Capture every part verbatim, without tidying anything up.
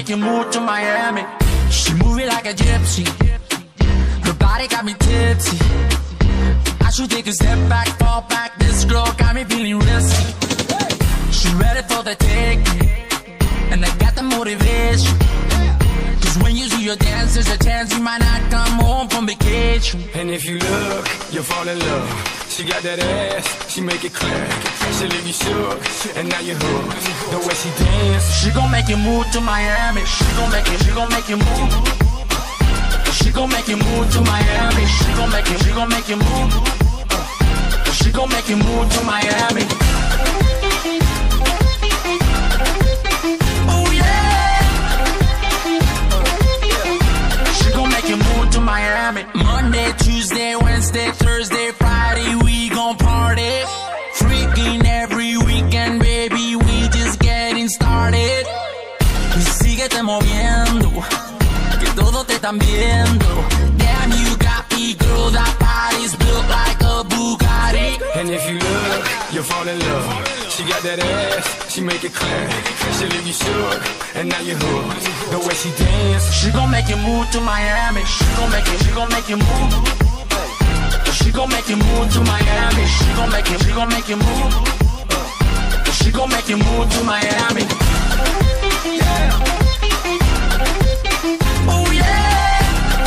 make you move to Miami. She move it like a gypsy. Her body got me tipsy. I should take a step back, fall back. This girl got me feeling risky. She ready for the taking, and I got the motivation. Cause when you see your dance, there's a chance you might not come home from vacation. And if you look, you'll fall in love. She got that ass, she make it clap. She leave you shook, and now you're hooked. The way she dance, she gon' make you move to Miami. She gon' make you, she gon' make you move. She gon' make you move to Miami. She gon' make you, she gon' make you move. She gon' make you move to Miami. Oh yeah. She gon' make you move to Miami. Monday, Tuesday, Wednesday, Thursday, Friday, we gon' party. Freaking every weekend, baby, we just getting started. Y síguete moviendo, que todos te están viendo. Damn, you got me, girl, that body's built like a Bugatti. and if you look, you'll fall in love. She got that ass, she make it clap. She leave you shook, and now you're hooked. The way she dance, she gon' make you move to Miami. She gon' make you, she gon' make you move. She gon' make you move to Miami. She gon' make you, she gon' make you move. She gon' make you move to Miami. Yeah. Oh yeah.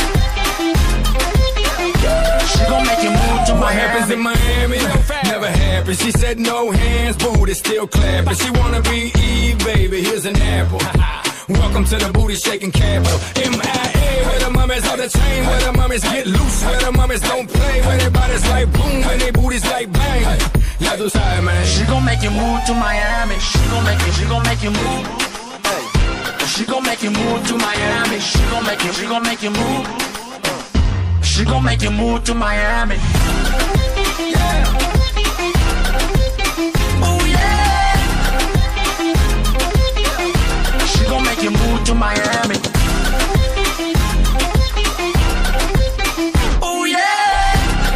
She gon' make you move to what Miami. happens in Miami never happens. She said no hands, booty still clapping. She wanna be Eve, baby, here's an apple. Welcome to the booty shaking capital. M I A, where the mummies on the chain, where the mummies get loose, where the mummies don't play, where their bodies like boom, and their booties like bang. Yeah, those high, man. She gon' make you move to Miami. She gon' make you, she gon' make you move. She gon' make you move to Miami. She gon' make you, she gon' make you move. She gon' make you move to Miami. Yeah. Oh yeah. She gon' make you move to Miami. Oh yeah.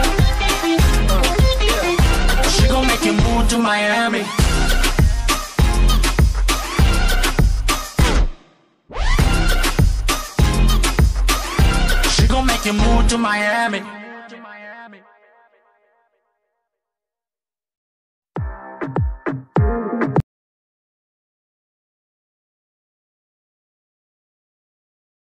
She gon' make you move to Miami. She gon' make you move to Miami.